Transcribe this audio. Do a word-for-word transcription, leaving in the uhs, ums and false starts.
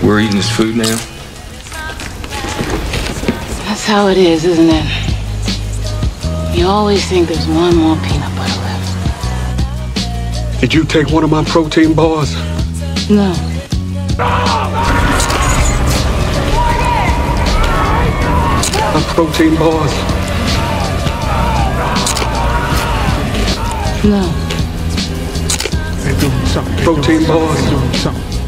We're eating this food now? That's how it is, isn't it? You always think there's one more peanut butter left. Did you take one of my protein bars? No. My protein bars. No. Protein bars.